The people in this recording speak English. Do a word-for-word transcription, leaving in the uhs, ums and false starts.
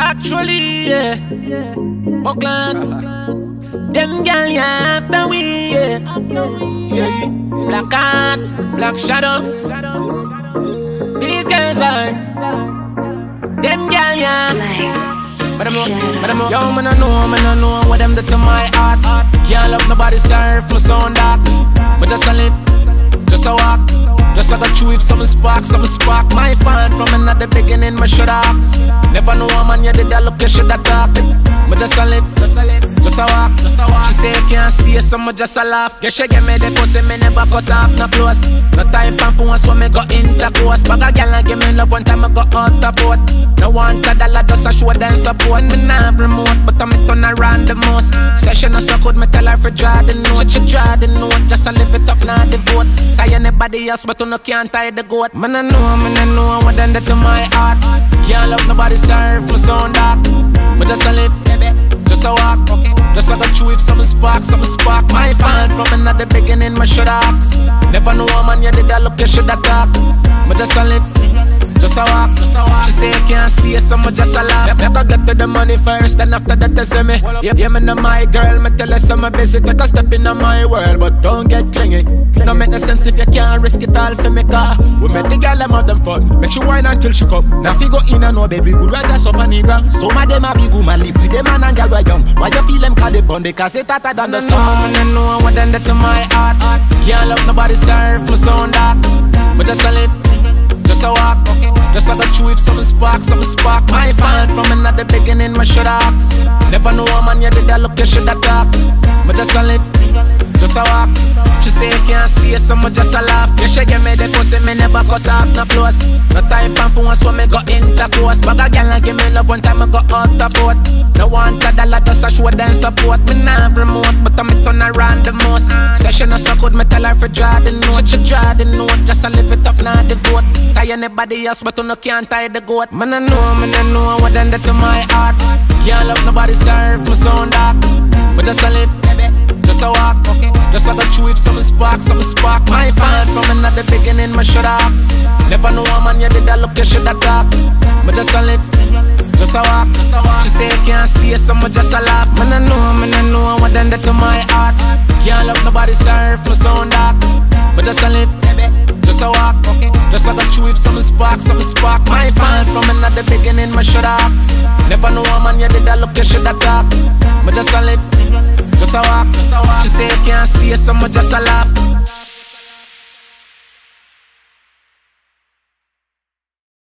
Actually, yeah, Alkaline. Them gal, yeah, after we, yeah, yeah. Black and black shadow. These guys are them gal, yeah. But I'm but I'm yo, man, I know, man, I know what them do to my heart. Can't love nobody, serve my sound dark. But just a live, just a walk. Just I got you with some spark, some spark. My fan from another beginning, my shut ups. Never know a man, you did that look, you should have talked. But just a live, just a live, just a walk, just a walk. She say you can't stay, so me just a laugh. Yeah, she get me the pussy, me never cut off, no close. No time for phone, so me go intercourse. Bag a girl and give me love one time, I go out the boat. No want a dollar, just a show them support. Me not remote, but I me turn around the most. Session so good, me tell her for draw the note. She draw the note, just a live it up, not the vote. Tie anybody else, but you no can't tie the goat. Man, I know, man, I know what done that to my heart. Can't love nobody, serve my sound dark. But just a live, baby, just a walk. Just I got you with some spark, some spark. My fan from another beginning, my shut ups. Never know a man, you did that look, you should have talked. But just a live, just a walk, just a walk. She say you can't stay, so me just a laugh. Make her get to the money first, then after that they say me. Yeah, yeah, me know my girl, me tell her some busy. Take a step in my world, but don't get clingy. No make no sense if you can't risk it all for me car. We make the girl them have them fun. Make she whine until she come. Now if you go in and no baby good, right just up on the ground. Some of them a big woman live with them man and girl were young. Why you feel them call they bond? Cause they hotter than the sun. I know what done that to my heart. Can't love nobody, serve my sound dark. But just a live, just a walk. Just I got you with some spark, some spark. My fan from another beginning, my shut ups. Never know a man, you did that look, you should have talked. But just a live, just a walk. She say you can't stay, so me just a laugh. Yeah, she give me the pussy, me never cut off, no close. No time for phone, so me go intercourse. Bag a girl and give me love one time, I go out the boat. No want a dollar, just a show them support. Me not remote, but I me turn around the most. Session so good, me tell her for draw the note. She draw the note, just a live it up, not the vote. Tie anybody else, but you no can't tie the goat. Man, I know, man, I know what done that to my heart. Can't love nobody, serve my sound dark. But just a live, baby, just a walk. Just I got you with some spark, some spark. My fan from another beginning, my shut ups. Never know a man, you did that look, you should have talked. But just a live, just a walk. She say you can't stay, so me just a laugh. Man, I know, man, I know what done that to my heart. Can't love nobody, serve my sound dark. But just a live, baby, just a walk. Just I got you with some spark, some spark. My fan from another beginning, my shut ups. Never know a man, you did that look, you should have talked. But just a live, just a walk. She say you can't stay, so me just a laugh.